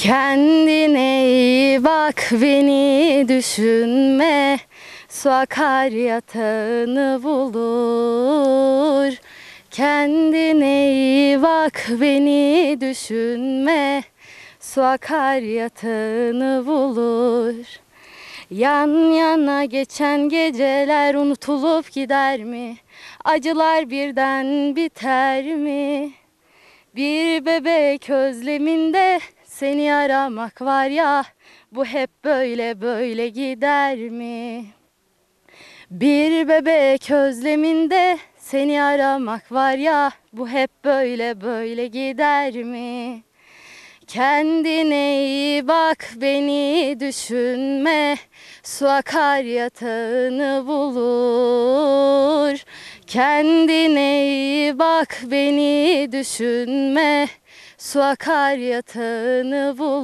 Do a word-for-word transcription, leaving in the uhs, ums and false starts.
Kendine iyi bak, beni düşünme. Su akar yatağını bulur. Kendine iyi bak, beni düşünme. Su akar yatağını bulur. Yan yana geçen geceler unutulup gider mi? Acılar birden biter mi? Bir bebek özleminde seni aramak var ya, bu hep böyle böyle gider mi? Bir bebek özleminde seni aramak var ya, bu hep böyle böyle gider mi? Kendine iyi bak, beni düşünme. Su akar yatağını bulur. Kendine iyi bak, beni düşünme. Su akar yatağını bulur.